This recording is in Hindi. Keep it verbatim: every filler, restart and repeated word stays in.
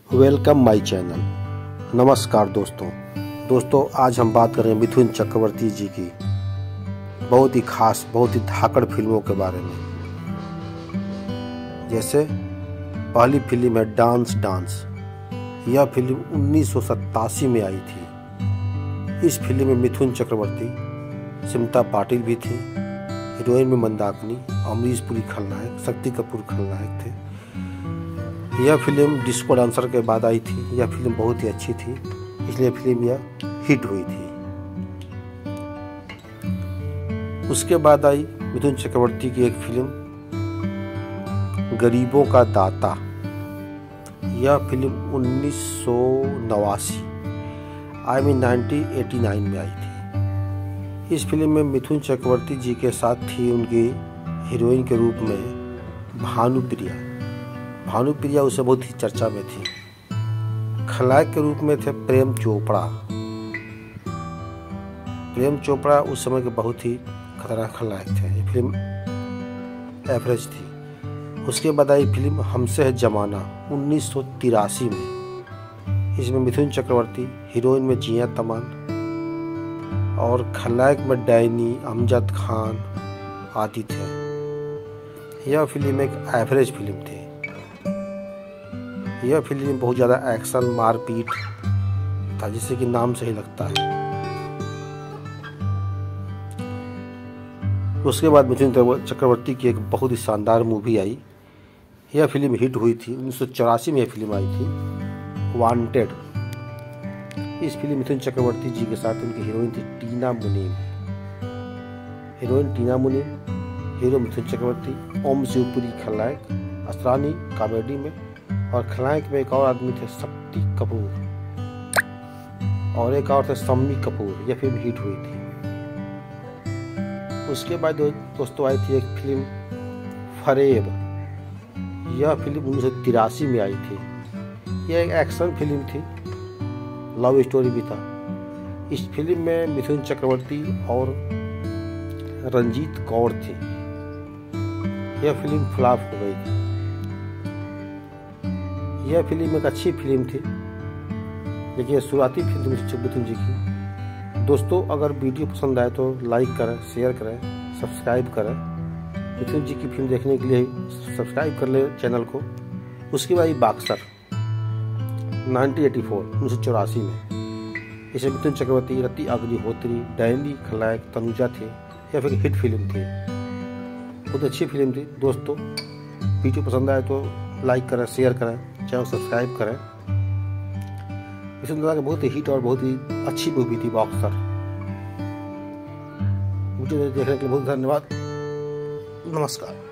Welcome my channel. नमस्कार दोस्तों दोस्तों आज हम बात कर रहे हैं मिथुन चक्रवर्ती जी की बहुत ही खास बहुत ही धाकड़ फिल्मों के बारे में। जैसे पहली फिल्म है डांस डांस। यह फिल्म उन्नीस सौ सत्तासी में आई थी। इस फिल्म में मिथुन चक्रवर्ती, स्मिता पाटिल भी थी, हीरोइन में मंदाकिनी, अमरीश पुरी खलनायक, शक्ति कपूर खलनायक थे। यह फिल्म डिस्को डांसर के बाद आई थी। यह फिल्म बहुत ही अच्छी थी, इसलिए फिल्म यह हिट हुई थी। उसके बाद आई मिथुन चक्रवर्ती की एक फिल्म गरीबों का दाता। यह फिल्म उन्नीस सौ नवासी I mean nineteen eighty nine में आई थी। इस फिल्म में मिथुन चक्रवर्ती जी के साथ थी उनकी हीरोइन के रूप में भानुप्रिया। भानुप्रिया उसे बहुत ही चर्चा में थी। खलनायक के रूप में थे प्रेम चोपड़ा। प्रेम चोपड़ा उस समय के बहुत ही खतरनाक खलनायक थे। ये फिल्म एवरेज थी। उसके बाद आई फिल्म हमसे है जमाना उन्नीस सौ तिरासी में। इसमें मिथुन चक्रवर्ती, हीरोइन में जिया तमान और खलनायक में डैनी, अमजद खान आदि थे। यह फिल्म एक एवरेज फिल्म थी। यह फिल्म में बहुत ज़्यादा एक्शन मारपीट था, जिससे कि नाम से ही लगता है। उसके बाद मिथुन चक्रवर्ती की एक बहुत ही शानदार मूवी आई। यह फिल्म हिट हुई थी। उन्नीस सौ चौरासी में यह फिल्म आई थी, वांटेड। इस फिल्म मिथुन चक्रवर्ती जी के साथ उनकी हीरोइन थी टीना मुनीम। हीरोइन टीना मुनीम, हीरो मिथुन चक्रवर्ती, ओम शिवपुरी खलनायक, असरानी कॉमेडी में, और खलनायक में एक और आदमी थे शक्ति कपूर और एक और थे शम्मी कपूर। यह फिल्म हिट हुई थी। उसके बाद दोस्तों आई थी एक फिल्म फरेब। यह फिल्म उन्नीस सौ तिरासी में आई थी। यह एक एक्शन फिल्म थी, लव स्टोरी भी था। इस फिल्म में मिथुन चक्रवर्ती और रंजीत कौर थी। यह फिल्म फ्लॉप हो गई थी। यह फिल्म एक अच्छी फिल्म थी, लेकिन यह शुरुआती फिल्म थी मिथुन जी की। दोस्तों अगर वीडियो पसंद आए तो लाइक करें, शेयर करें, सब्सक्राइब करें। मिथुन जी की फिल्म देखने के लिए सब्सक्राइब कर ले चैनल को। उसके बाद बॉक्सर नाइनटीन एटी फोर उन्नीस सौ चौरासी में। इसे मिथुन चक्रवर्ती, रति अग्निहोत्री, डैनी खलनायक, तनुजा थे। यह फिर हिट फिल्म थी, बहुत अच्छी फिल्म थी। दोस्तों वीडियो पसंद आए तो लाइक करें, शेयर करें, चैनल सब्सक्राइब करें। मिथुन दादा की बहुत ही हिट और बहुत ही अच्छी मूवी थी बॉक्सर। वीडियो देखने के लिए बहुत धन्यवाद। नमस्कार।